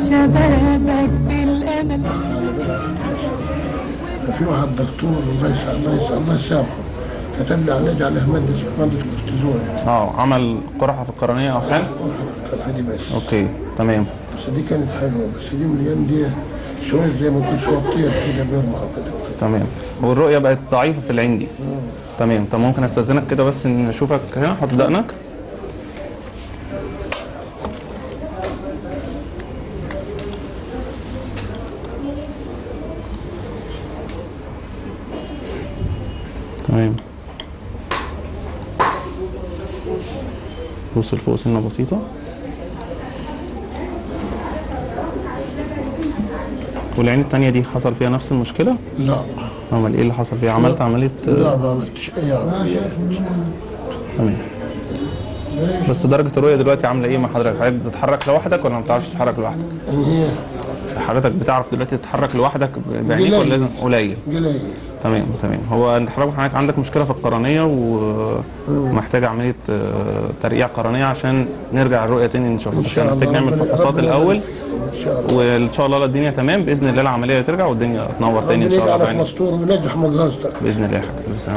شبابك بالامل. في واحد دكتور الله يسامحه كتب لي علاج على ماده كورتيزون. عمل قرحه في القرنيه او حاجه؟ كانت دي بس. اوكي تمام. بس دي كانت حلوه، بس دي مليان دي شويه زي ما يكون شويه كده بيرمح كده. تمام. والرؤيه بقت ضعيفه في العين دي. تمام. طب ممكن استاذنك كده بس نشوفك هنا، حط دقنك. تمام. بص لفوق سنه بسيطه. والعين التانية دي حصل فيها نفس المشكلة؟ لا. امال ايه اللي حصل فيها؟ عملت عملية؟ لا ما عملتش اي عمليات. تمام. بس درجة الرؤية دلوقتي عاملة ايه مع حضرتك؟ حضرتك بتتحرك لوحدك ولا ما بتعرفش تتحرك لوحدك؟ هي حضرتك بتعرف دلوقتي تتحرك لوحدك بعينيك ولا لازم قليل؟ قليل. تمام. هو انت حضرتك عندك مشكلة في القرنية ومحتاج عملية ترقيع قرنية عشان نرجع الرؤية تاني نشوفها، بس هنحتاج نعمل فحوصات الأول وإن شاء الله الدنيا تمام بإذن الله، العملية ترجع والدنيا تنور تاني إن شاء الله. ربنا مستور ونجح مجازتك بإذن الله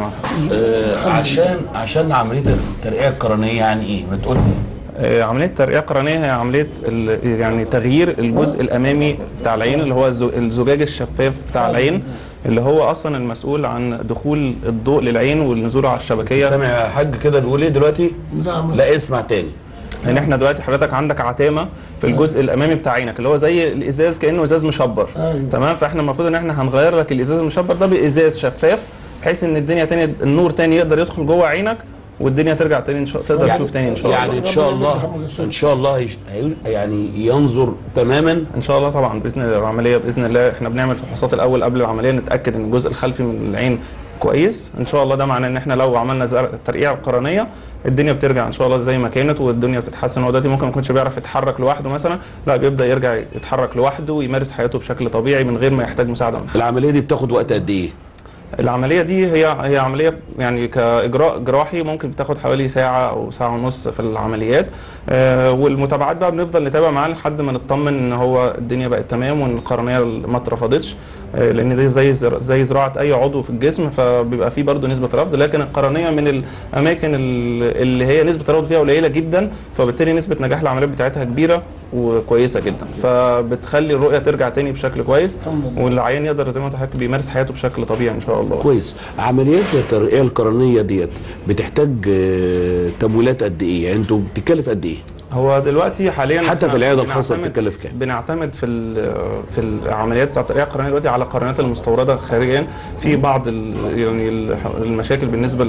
يا حاج. عشان عملية الترقيع القرنية يعني إيه؟ ما تقول لي. عملية الترقيع القرنية هي عملية يعني تغيير الجزء الأمامي بتاع العين اللي هو الزجاج الشفاف بتاع العين اللي هو أصلا المسؤول عن دخول الضوء للعين والنزول على الشبكية. سامع يا حاج كده نقول إيه دلوقتي؟ لا اسمع تاني. يعني احنا دلوقتي حضرتك عندك عتامه في الجزء الامامي بتاع عينك اللي هو زي الازاز، كانه ازاز مشبر. تمام. فاحنا المفروض ان احنا هنغير لك الازاز المشبر ده بازاز شفاف بحيث ان الدنيا تاني النور تاني يقدر يدخل جوه عينك والدنيا ترجع تاني تقدر تشوف تاني ان شاء الله. يعني ان شاء الله يعني ينظر تماما ان شاء الله. طبعا باذن الله العمليه باذن الله احنا بنعمل فحوصات الاول قبل العمليه نتاكد ان الجزء الخلفي من العين كويس ان شاء الله. ده معناه ان احنا لو عملنا ترقيع قرنيه الدنيا بترجع ان شاء الله زي ما كانت والدنيا بتتحسن. هو دلوقتي ممكن ما يكونش بيعرف يتحرك لوحده مثلا، لا بيبدا يرجع يتحرك لوحده ويمارس حياته بشكل طبيعي من غير ما يحتاج مساعده من حد. العمليه دي بتاخد وقت قد ايه؟ العمليه دي هي عمليه يعني كاجراء جراحي ممكن بتاخد حوالي ساعه او ساعه ونص في العمليات. والمتابعات بقى بنفضل نتابع معاه لحد ما نطمن ان هو الدنيا بقت تمام وان القرنيه ما اترفضتش، لان دي زي زراعه اي عضو في الجسم فبيبقى فيه برضه نسبه رفض، لكن القرنيه من الاماكن اللي هي نسبه الرفض فيها قليله جدا فبالتالي نسبه نجاح العمليات بتاعتها كبيره وكويسه جدا، فبتخلي الرؤيه ترجع تاني بشكل كويس والعيان يقدر زي ما انت حضرتك بيمارس حياته بشكل طبيعي ان شاء الله. كويس. عمليات زي الترقية القرنية ديت بتحتاج تمويلات قد ايه؟ يعني انتوا بتكلف قد ايه؟ هو دلوقتي حاليا حتى في العياده الخاصه بتكلف كام؟ بنعتمد في العمليات بتاعت الترقية القرنية دلوقتي على القرنيات المستورده خارجيا. في بعض يعني المشاكل بالنسبه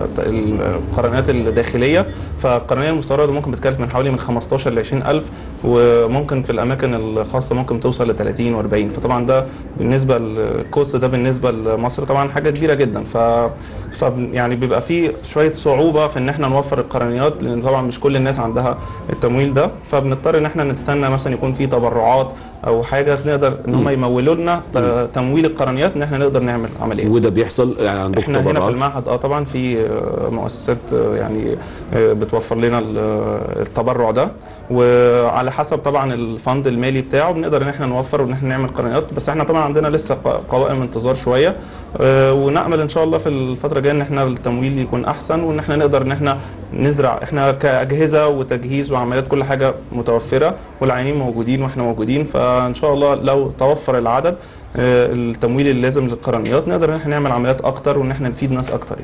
للقرنيات الداخليه، فالقرنيه المستورده ممكن بتكلف من حوالي من 15 ل 20,000 وممكن في الاماكن الخاصه ممكن توصل ل 30 و40. فطبعا ده بالنسبه الكوست ده بالنسبه لمصر طبعا حاجه كبيره جدا. يعني بيبقى في شويه صعوبه في ان احنا نوفر القرنيات لان طبعا مش كل الناس عندها التمويل ده، فبنضطر ان احنا نستنى مثلا يكون في تبرعات او حاجه نقدر ان هم يمولوا لنا تمويل القرنيات ان احنا نقدر نعمل عمليه. وده بيحصل يعني عندكم احنا هنا في المعهد طبعا في مؤسسات يعني بتوفر لنا التبرع ده وعلى حسب طبعا الفند المالي بتاعه بنقدر ان احنا نوفر وان احنا نعمل قرنيات، بس احنا طبعا عندنا لسه قوائم انتظار شويه ونامل ان شاء الله في الفتره الجايه ان احنا التمويل يكون احسن وان احنا نقدر ان احنا نزرع. احنا كاجهزه وتجهيز وعمليات كل حاجه متوفره والعيانين موجودين واحنا موجودين، فان شاء الله لو توفر العدد التمويل اللازم للقرنيات نقدر ان احنا نعمل عمليات اكتر وان احنا نفيد ناس اكتر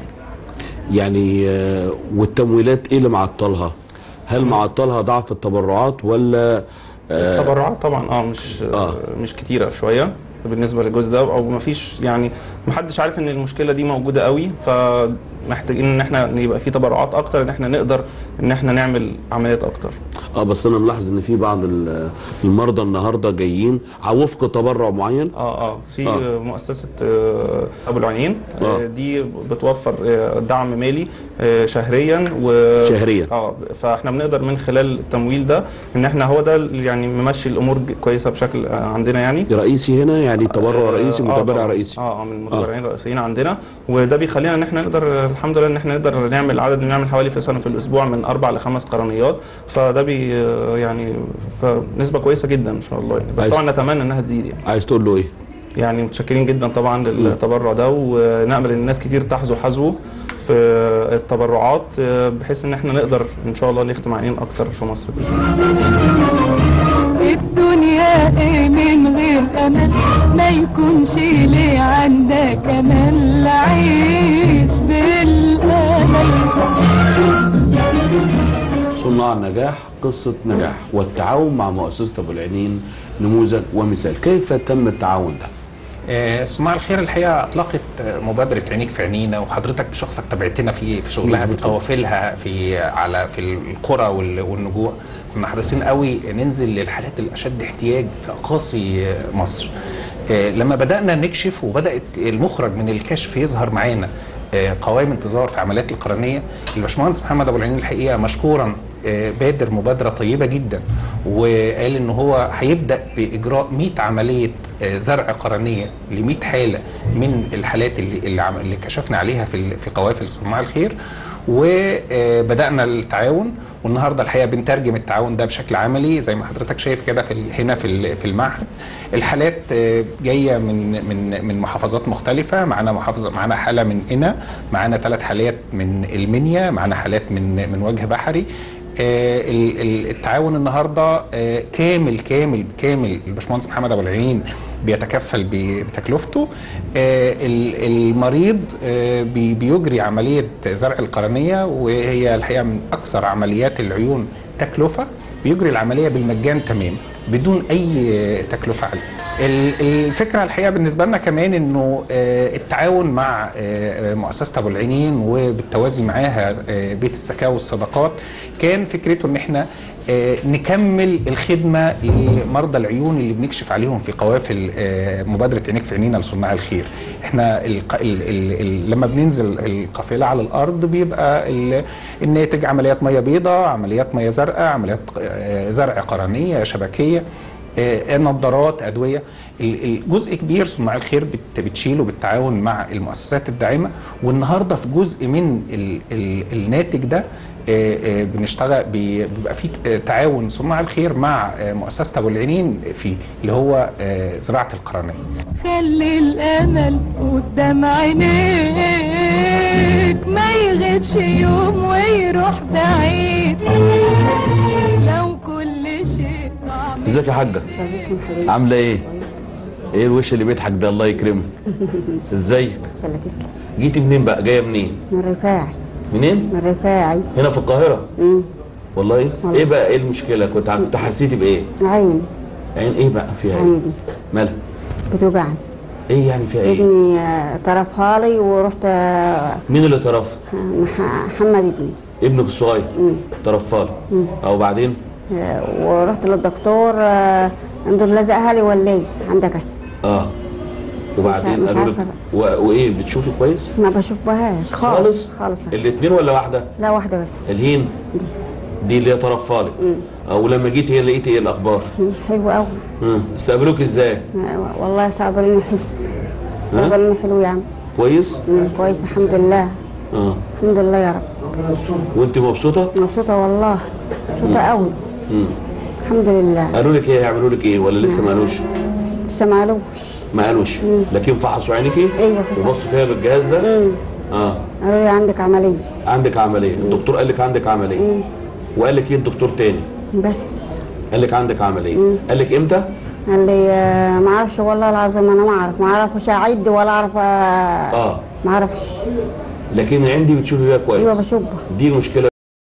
يعني والتمويلات ايه اللي معطلها؟ هل معطلها ضعف التبرعات ولا التبرعات طبعا مش كتيره شويه بالنسبه للجزء ده او ما فيش يعني محدش عارف ان المشكله دي موجوده قوي، فمحتاجين ان احنا يبقى في تبرعات اكتر ان احنا نقدر ان احنا نعمل عمليات اكتر. بس انا ملاحظ ان في بعض المرضى النهارده جايين على وفق تبرع معين. في مؤسسه ابو العينين دي بتوفر دعم مالي شهريا شهريا فاحنا بنقدر من خلال التمويل ده ان احنا هو ده يعني ممشي الامور كويسه بشكل عندنا يعني رئيسي هنا يعني تبرع رئيسي، متبرع رئيسي. من المتبرعين الرئيسيين عندنا، وده بيخلينا ان احنا نقدر الحمد لله ان احنا نقدر نعمل حوالي في سنه في الاسبوع من 4 ل 5 قرنيات، فده يعني فنسبه كويسه جدا ان شاء الله يعني. بس طبعا نتمنى انها تزيد يعني. عايز تقول له ايه؟ يعني متشكرين جدا طبعا للتبرع ده، ونامل ان الناس كتير تحذو حذوه في التبرعات بحيث ان احنا نقدر ان شاء الله نختم عينين اكتر في مصر باذن الله. الدنيا ايه من غير امل، ما يكونش ليه عندك امل، عيش بالامل. صناع النجاح قصة نجاح، والتعاون مع مؤسسة أبو العينين نموذج ومثال. كيف تم التعاون ده؟ صناع الخير الحقيقه اطلقت مبادره عينيك في عينينا، وحضرتك بشخصك تابعتنا في شغلها في قوافلها في القرى والنجوع. كنا حريصين قوي ننزل للحالات الاشد احتياج في اقاصي مصر. لما بدانا نكشف وبدات المخرج من الكشف يظهر معانا قوائم انتظار في عمليات القرنيه، الباشمهندس محمد ابو العينين الحقيقه مشكورا بادر مبادره طيبه جدا، وقال ان هو هيبدا باجراء 100 عمليه زرع قرنيه ل 100 حاله من الحالات اللي كشفنا عليها في قوافل صناع الخير، وبدانا التعاون. والنهارده الحقيقه بنترجم التعاون ده بشكل عملي زي ما حضرتك شايف كده هنا في المعهد. الحالات جايه من محافظات مختلفه، معانا حاله من قنا، معانا 3 حالات من المنيا، معانا حالات من وجه بحري. التعاون النهارده كامل كامل كامل. الباشمهندس محمد ابو العينين بيتكفل بتكلفته. المريض بيجري عمليه زرع القرنيه، وهي الحقيقه من اكثر عمليات العيون تكلفه. بيجري العمليه بالمجان تمام بدون اي تكلفه عليه. الفكره الحقيقه بالنسبه لنا كمان انه التعاون مع مؤسسه ابو العينين وبالتوازي معاها بيت الزكاه والصدقات كان فكرته ان احنا نكمل الخدمه لمرضى العيون اللي بنكشف عليهم في قوافل مبادره عينيك في عينينا لصناع الخير. احنا لما بننزل القافله على الارض بيبقى الناتج عمليات ميه بيضاء، عمليات ميه زرقاء، عمليات زرع قرنيه شبكيه، نظارات، ادويه. الجزء كبير صناع الخير بتشيله بالتعاون مع المؤسسات الداعمه. والنهارده في جزء من الناتج ده بنشتغل بيبقى في تعاون صناع الخير مع مؤسسه ابو العينين فيه اللي هو زراعه القرنيه. خلي الامل قدام عينيك، ما يغيبش يوم ويروح بعيد، لو كل شيء. ازيك يا حاجه؟ عامله ايه؟ ايه الوش اللي بيضحك ده؟ الله يكرمك. ازيك؟ شلاتيستا. جيتي منين بقى؟ جايه منين؟ من الرفاعي. منين؟ من الرفاعي. هنا في القاهره؟ والله. ايه بقى ايه المشكله؟ كنت حسيتي بايه؟ عيني. عين ايه بقى فيها؟ عيني دي مالها؟ بتوجعني. ايه يعني فيها ايه؟ ابني طرفها لي ورحت. مين اللي طرف؟ محمد ابني. ابنك الصغير؟ طرفها لي. او بعدين؟ ورحت للدكتور، عنده لزقها لي ولا ايه؟ عندك وبعدين قالوا لك وايه بتشوفي كويس؟ ما بشوفهاش خالص خالص. الاثنين ولا واحده؟ لا واحده بس. الهين دي اللي هي طرفها لك. او لما جيت هي لقيت ايه الاخبار؟ حلو قوي. استقبلوك ازاي؟ والله استقبلوني حلو. استقبلوني حلو يا عم. كويس؟ كويس الحمد لله. الحمد لله يا رب. وانت مبسوطه؟ مبسوطه والله، مبسوطه قوي. الحمد لله. قالوا لك ايه؟ هيعملوا لك ايه ولا لسه ما قالوش؟ لسه ما قالوش. ما قالوش. لكن فحصوا عينيكي؟ ايوه وبصوا فيها بالجهاز ده؟ قالوا لي عندك عمليه. عندك عمليه. الدكتور قال لك عندك عمليه. وقال لك ايه الدكتور تاني؟ بس قال لك عندك عمليه. قال لك امتى؟ قال لي ما اعرفش والله العظيم، انا ما اعرفش اعد ولا اعرف. ما اعرفش. لكن عندي بتشوفي فيها كويس. ايوه بشوفها. دي المشكله.